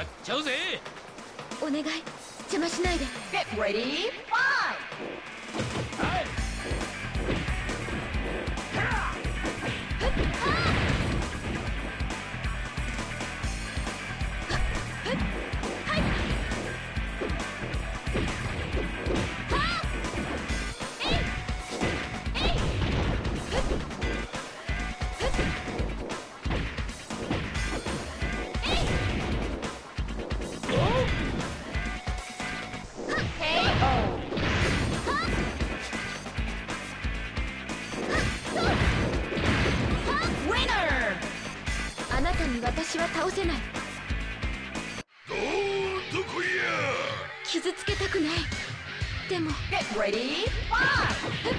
っちゃうぜ。 お願い、邪魔しないで。 Get ready, fight! あなたに私は倒せない。 どこや。 傷つけたくない。でも Get ready, fight!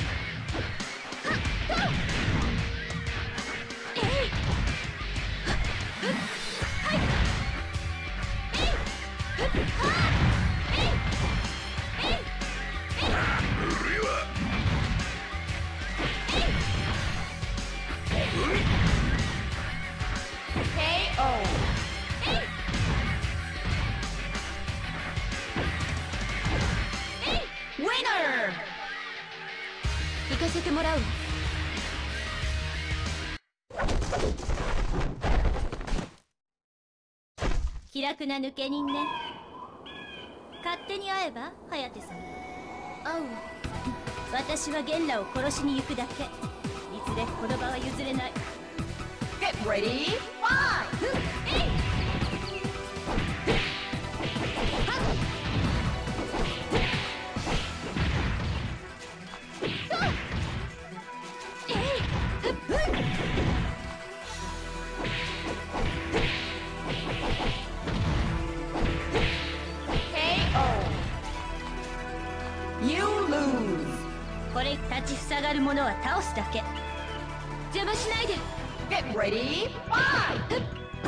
行かせてもらうわ。 気楽な抜け人ね。勝手に会えば颯さん。 会うわ。 私はゲンラを殺しに行くだけ。いずれこの場は譲れない。 Get ready, fight! これ立ちふさがる者は倒すだけ。 邪魔しないで。 Get ready, fight!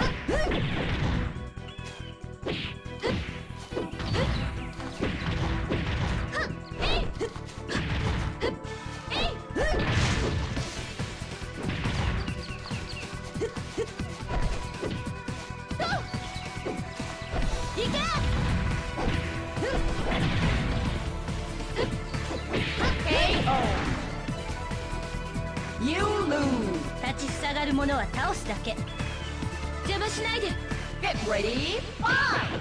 立ちふさがる者は倒すだけ。 邪魔しないで。 Get ready, fight!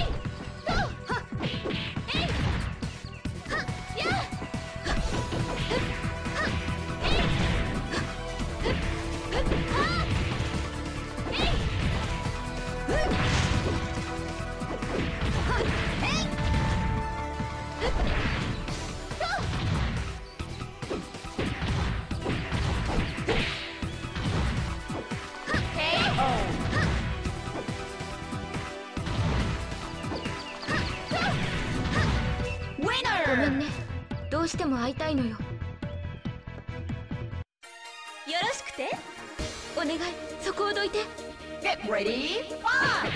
ごめんね。どうしても会いたいのよ。 よろしくて。 お願い、そこをどいて。 Get ready, fight!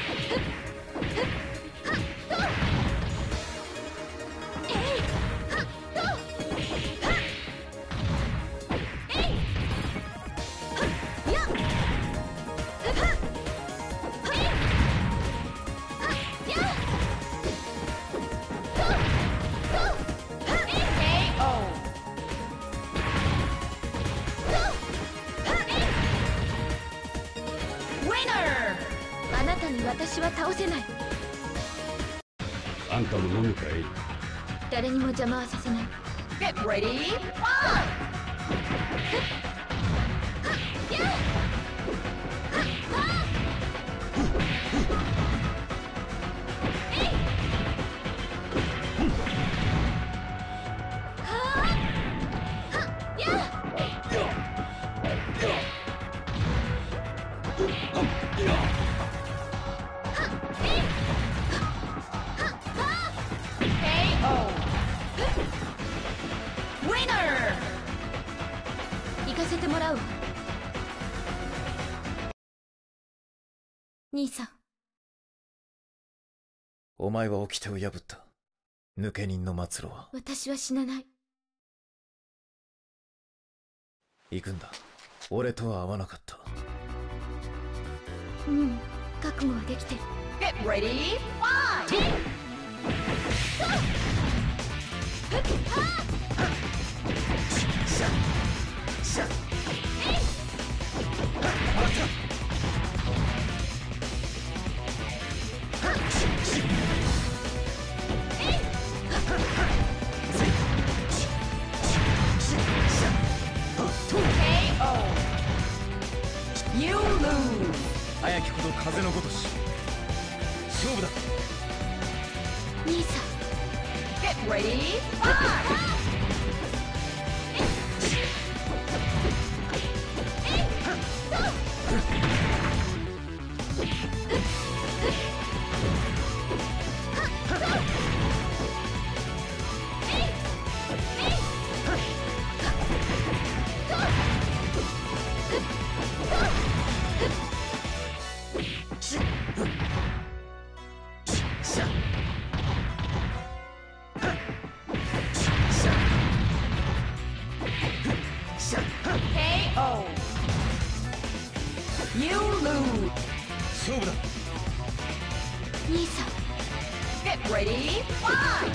あなたに私は倒せない。 あんたも飲むかい。 誰にも邪魔はさせない。 Get ready, fight! 行かせてもらうわ。兄さん。 お前は掟を破った。抜け人の末路は。 私は死なない。 行くんだ。俺とは会わなかった。 覚悟はできてる。 Get ready, fight! You lose. 早きほど風のごとし勝負だ。 兄さん Get ready, fight! KO. You lose. 勝負だ。 兄さん Get ready, fight!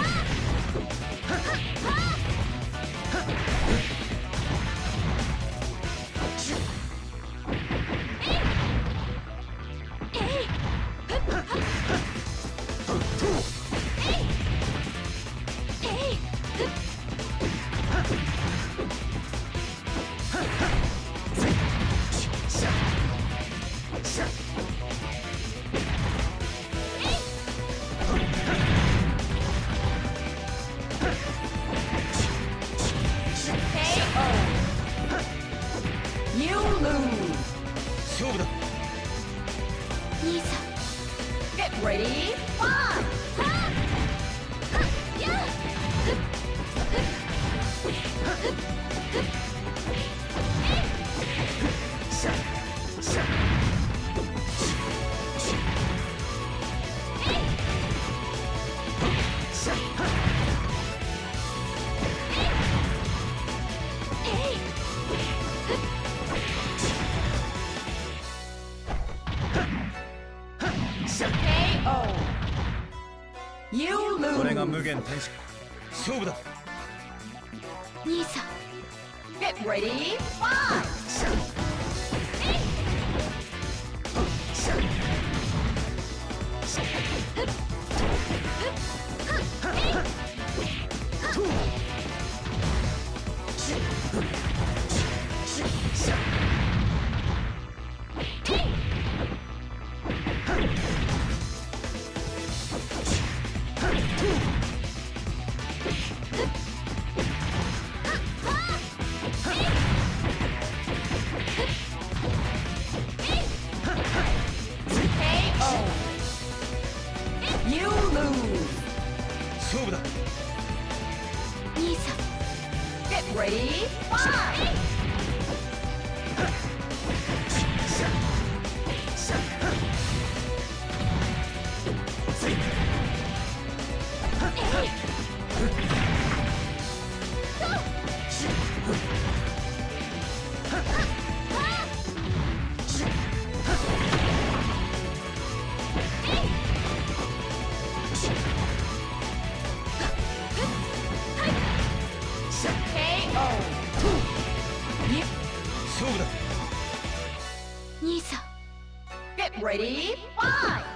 You lose. 勝負だ。 兄さん Get ready, fight! KO. You これが lose. 無限天使。勝負だ。 兄さん Get ready, fight! KO. You lose. 勝負だ。 兄さん Get ready, fight! KO. You 勝負だ。 兄さん get ready, fight!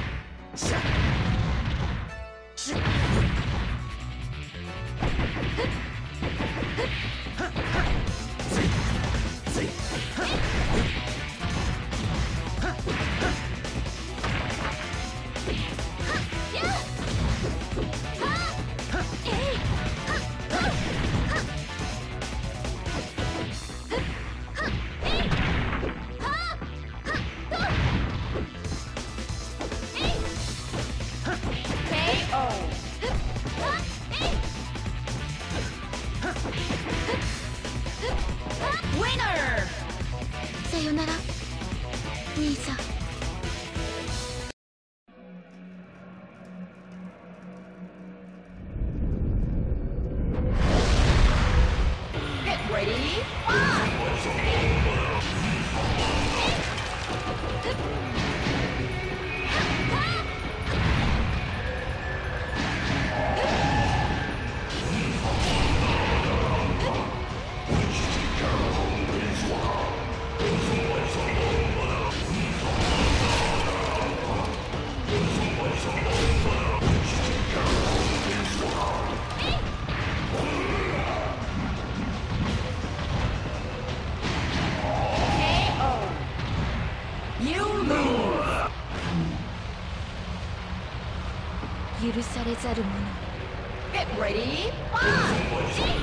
KO. Winner! さよなら兄さん。 Get ready, fight! 許されざる者。 Get ready, fight!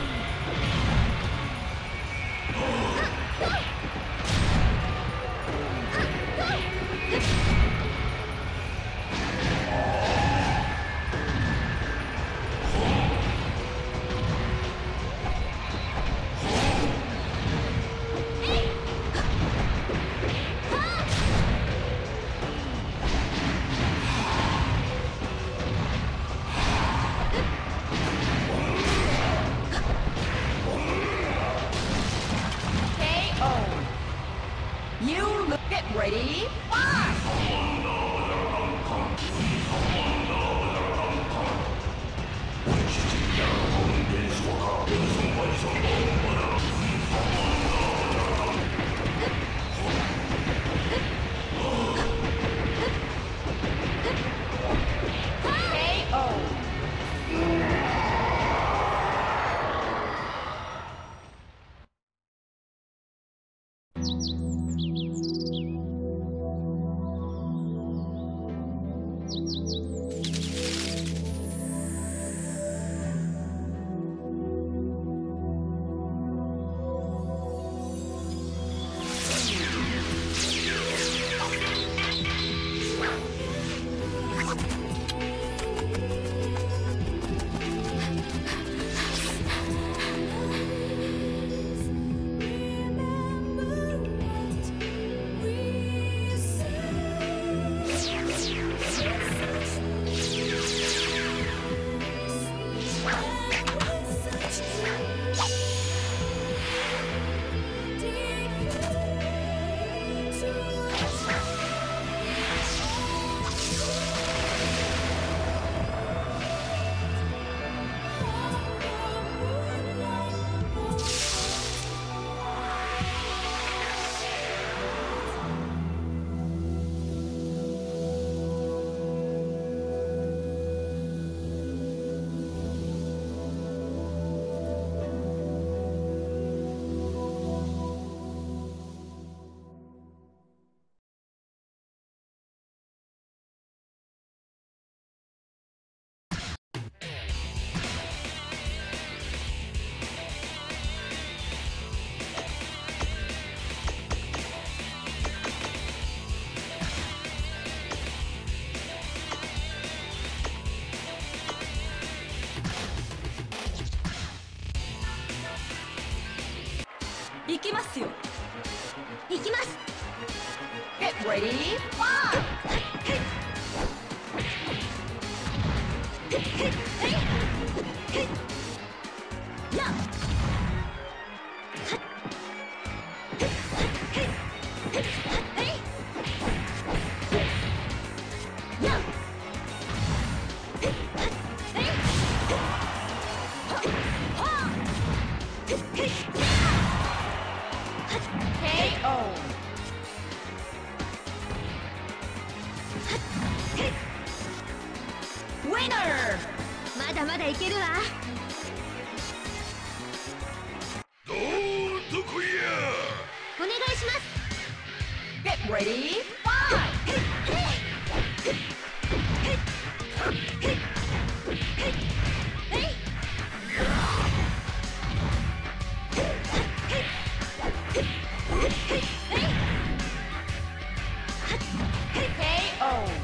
Get ready, fight! KO. 行きますよ。行きます。 Get ready, fight! KO. まだまだいけるわ。 どこや。 お願いします。 Get ready, fight! KO.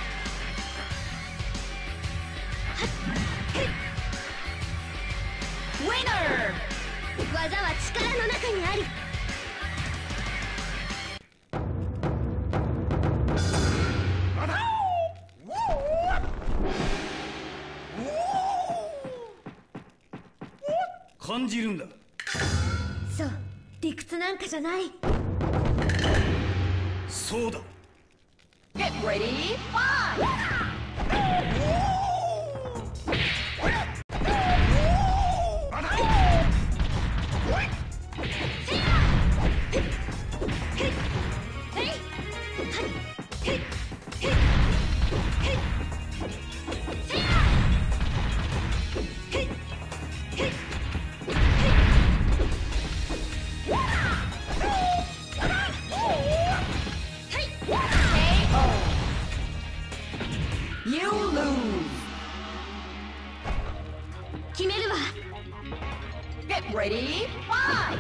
技は力の中にあり。 感じるんだ。 そう、理屈なんかじゃない。 そうだ。 Get ready, fight! KO. ready, fight!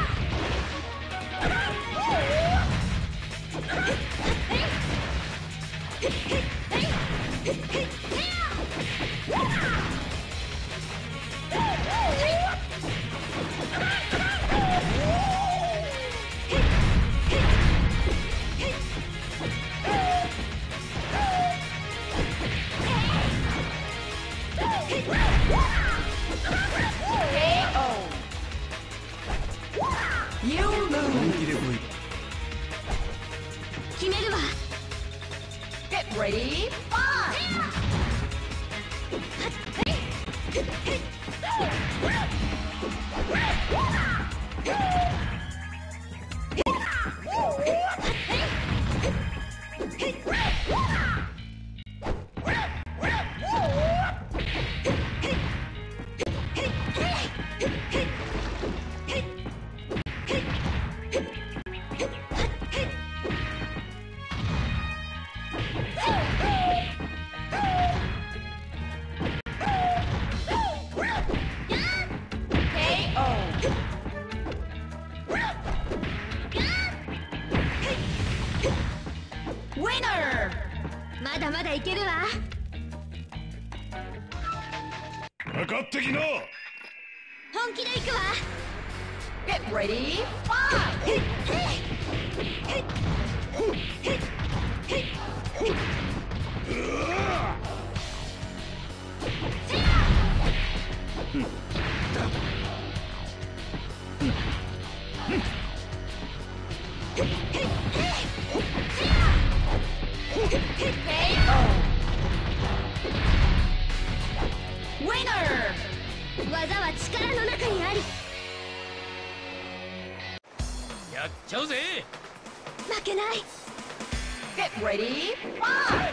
You 本 lose. 気で来い。 決めるわ。 Get ready, fight! Winner! まだまだいけるわ。 かかってきな。 本気でいくわ。 Get ready, fight! Winner! 技は力の中にあり。 やっちゃうぜ。 負けない。 Get ready, fight!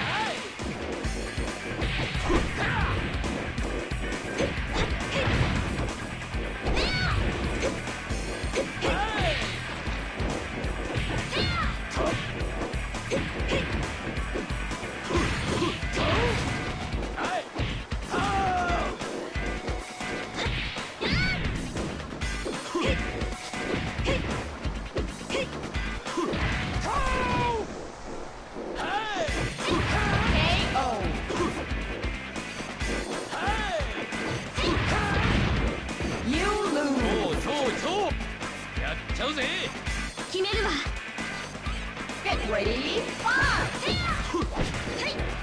You そ lose. うそうそう。やっちゃうぜ。 決めるわ。 Get ready, fight!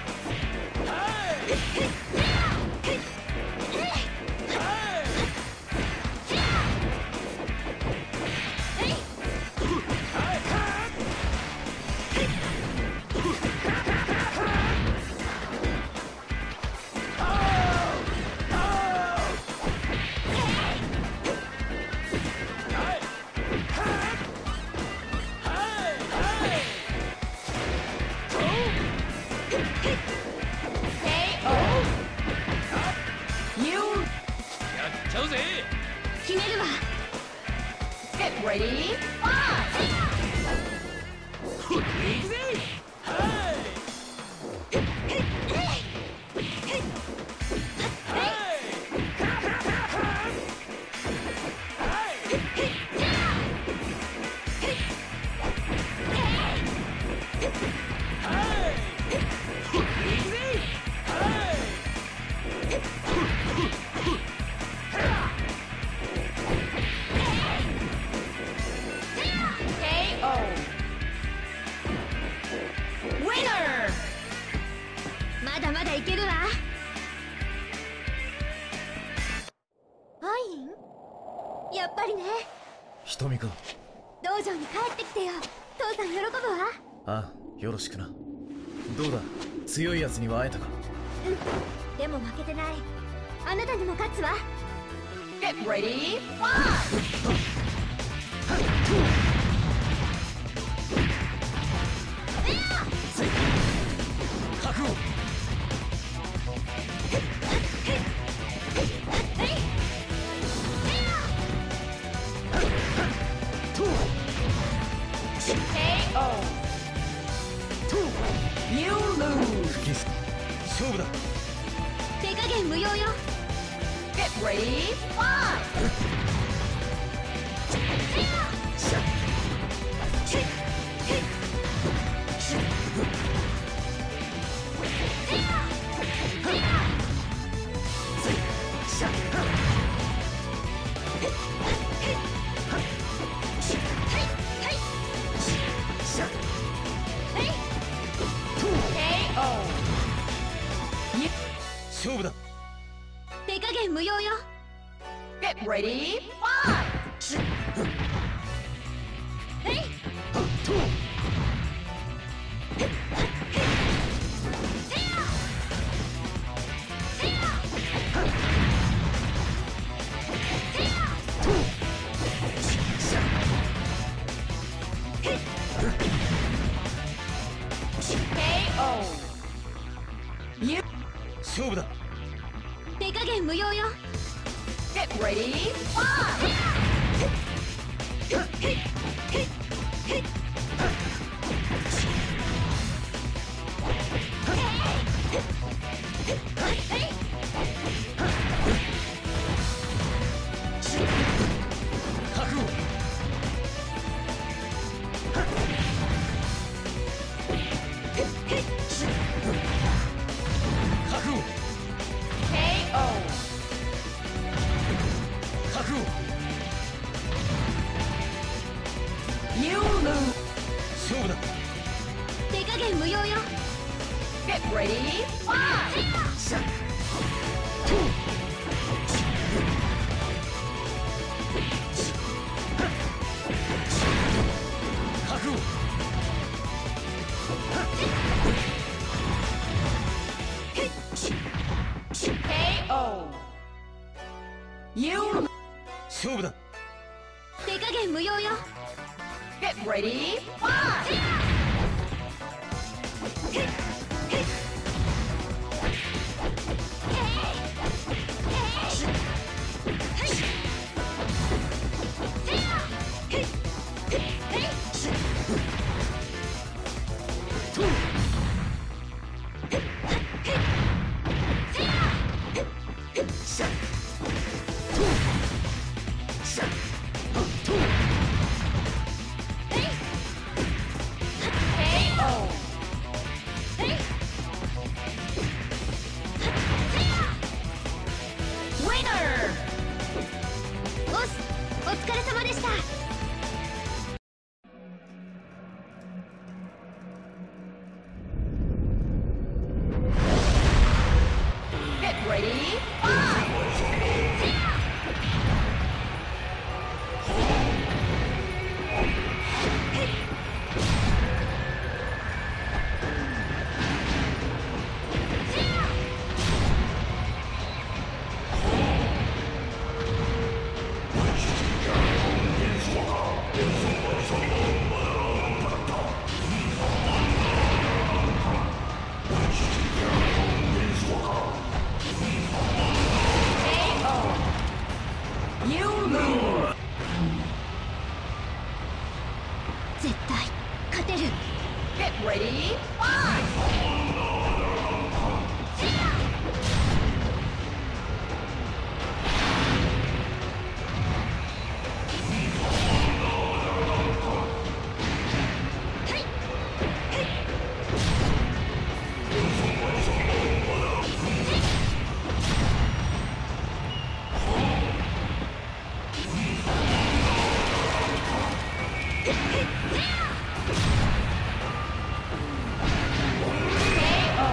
You やっちゃうぜ。 決めるわ。 get ready, fight! 行くぜ。はいまだまだいけるわ。アイン、やっぱりね。 瞳か。 道場に帰ってきてよ。父さん喜ぶわ。 ああ、よろしくな。どうだ、強いやつには会えたか。 でも負けてない。あなたにも勝つわ。 Get ready, fight! 覚悟。 You lose. 勝負だ。 手加減無用よ。 Get ready, fight! 勝負だ。 手加減無用よ。 Get ready, fight! 勝負だ。 手加減無用よ。 Get ready, fight! 覚悟。覚悟。 KO! 覚悟。 You lose! 勝負だ。 手加減無用よ。 Get ready, fight! 覚悟。 KO! You lose! 勝負だ。 手加減無用よ。 Get ready, fight! お疲れ様でした。 Get ready, fight! You lose! 絶対勝てる。 Get ready, fight! お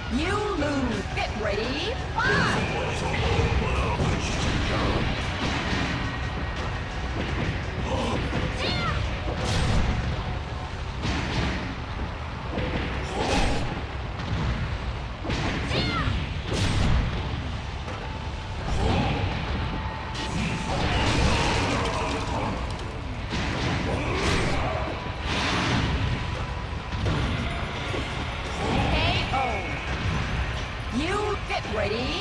You lose. Get ready. Fight! You get ready.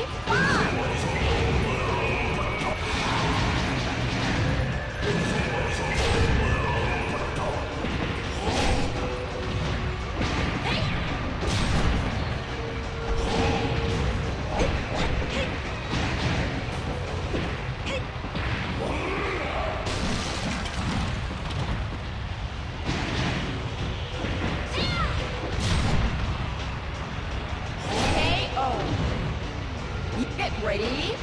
Get ready.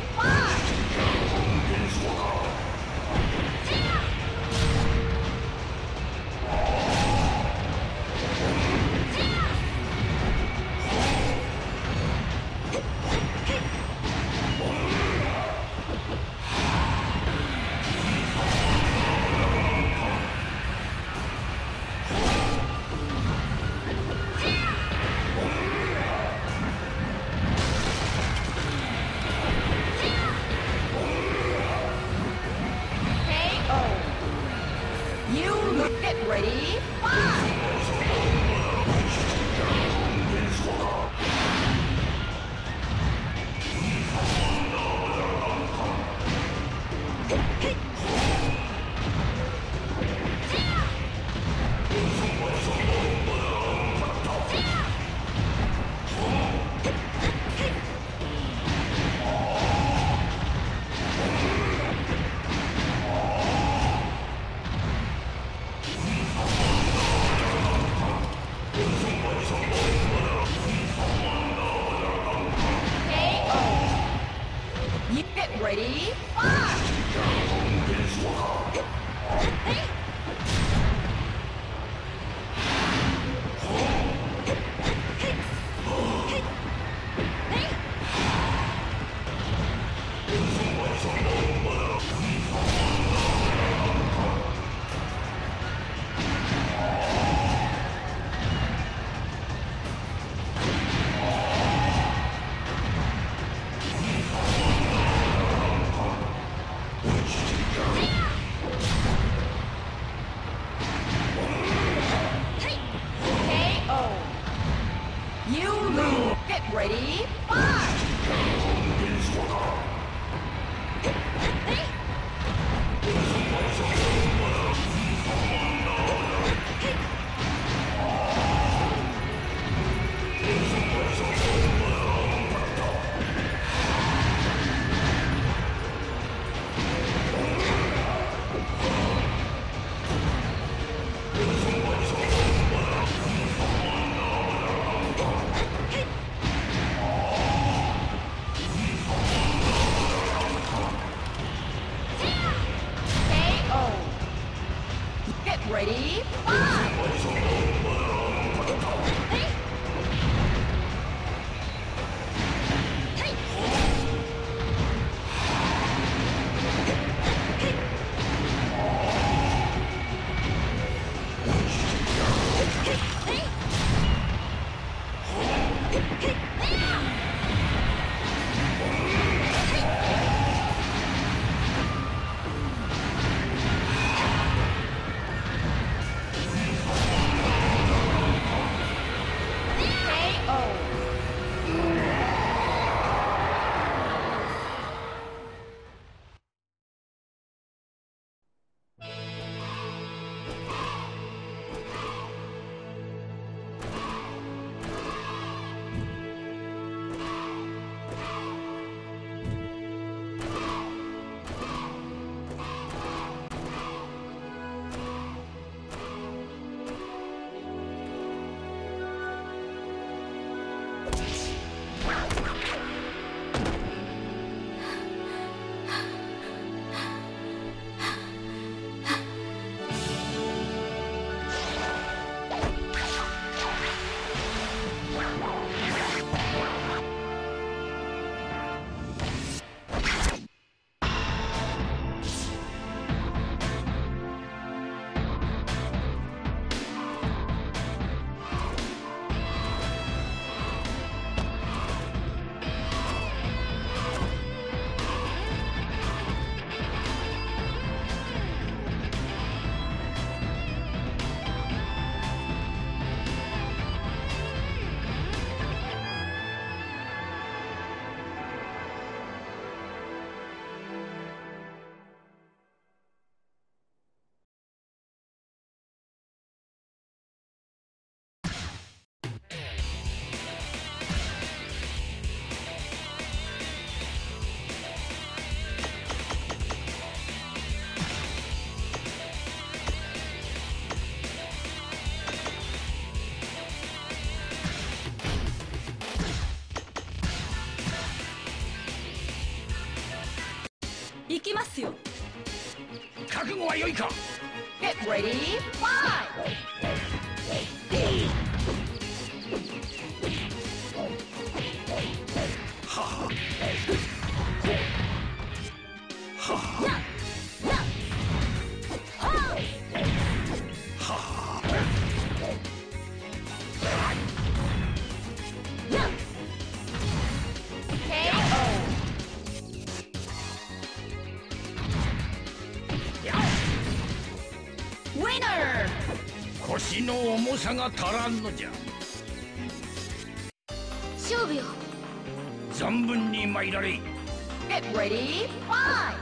You get ready. You get ready. You lose. Get ready. KO. きますよ。 覚悟は良いか。 Get ready, fight! 腰の重さが足らんのじゃ。 勝負よ。 存分に参られ。 Get ready, fight!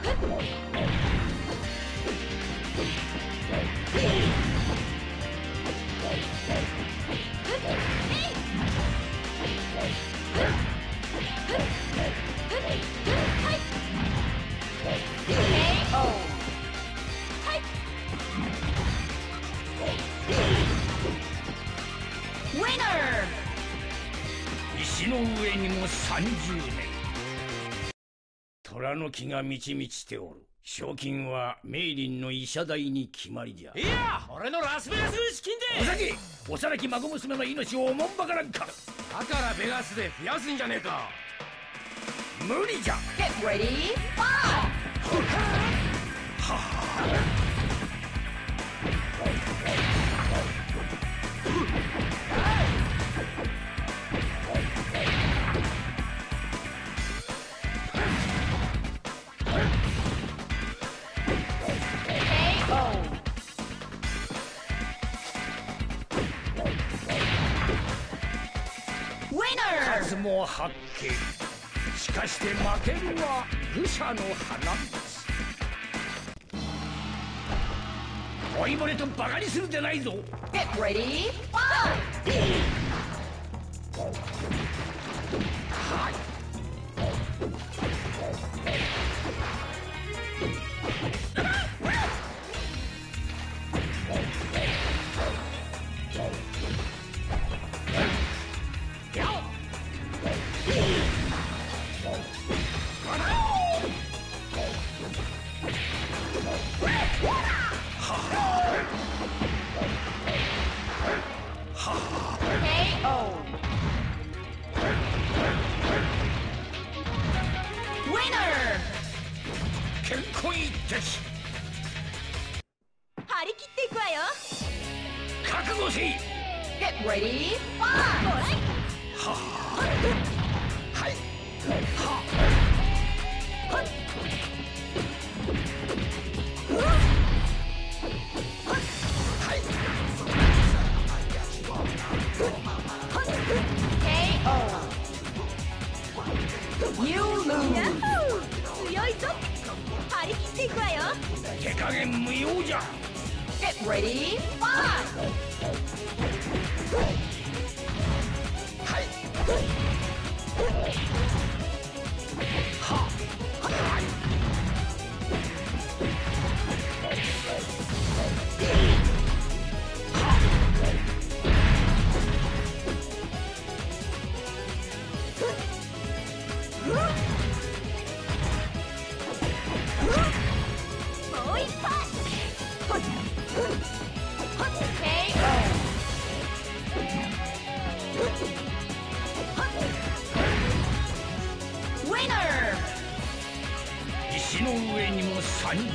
石の上にも30年。虎の木が満ち満ちておる。賞金はメイリンの医者代に決まりじゃ。 いや、俺のラスベガスの資金で。 お酒、幼き孫娘の命をおもんばからんか。 だからベガスで増やすんじゃねえか。 無理じゃ。 Get ready, fight! 数も八景。しかして負けるは愚者の花道。老いぼれとバカにするでないぞ。 Get ready, fight! 健康一滴。 張り切っていくわよ。 覚悟せい。 Get ready, fight! 強いぞ。張り切っていくわよ。 手加減無用じゃ。 Get ready, fight! もう一発。 石の上にも30年。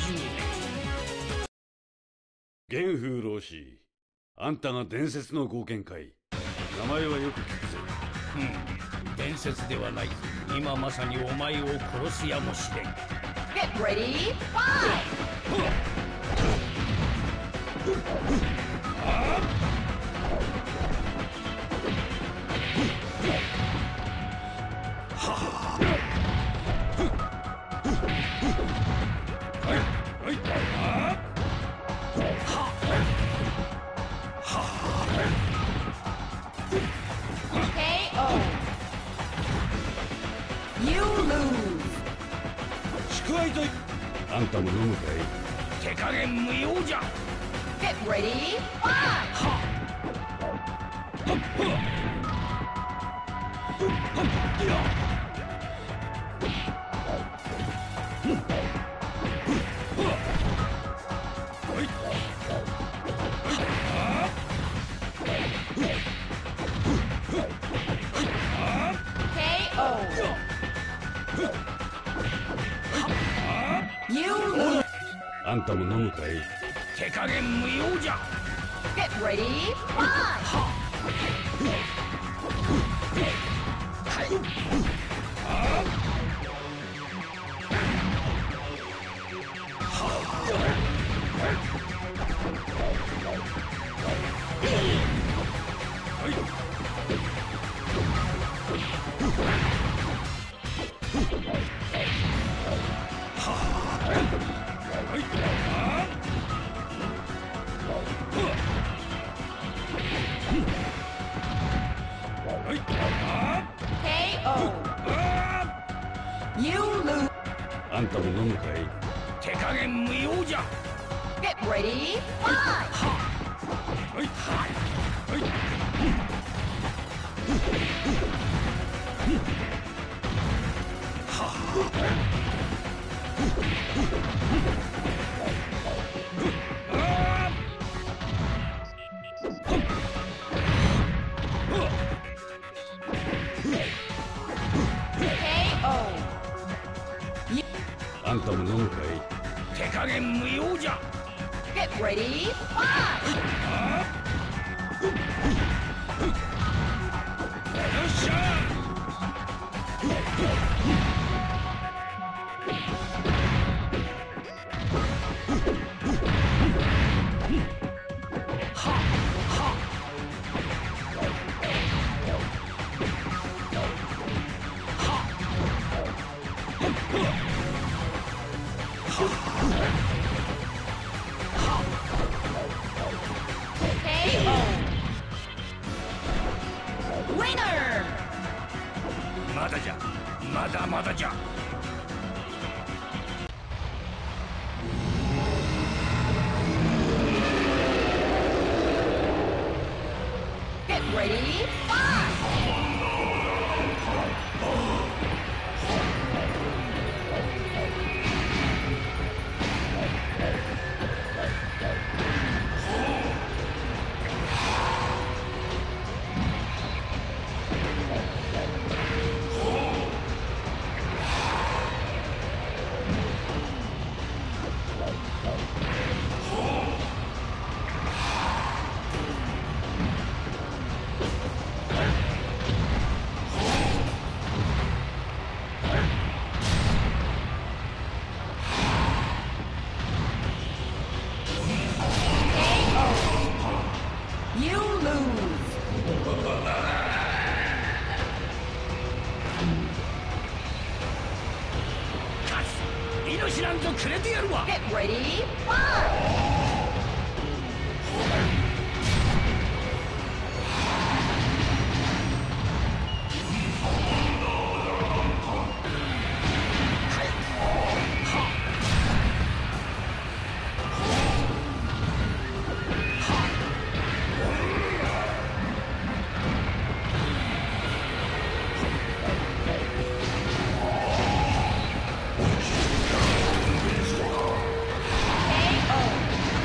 玄風老師、あんたが伝説の豪剣かい。名前はよく聞くぜ。 伝説ではない。今まさにお前を殺すやもしれん。 Get ready, fight! あんたも飲むかい。 手加減無用じゃ。 Get ready, fight! は You lose. あんたも飲むかい？ 手加減無用じゃ。 Get ready, fight! あんたも飲むかい？ 手加減無用じゃ。 Get ready, fight! あんたも飲むかい？ 手加減無用じゃ。 Get ready, fight! よっしゃ。 まだじゃ、まだまだじゃ。 Get ready, fight! 命なんぞくれてやるわ。 Get ready, fight! 手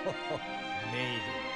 メイル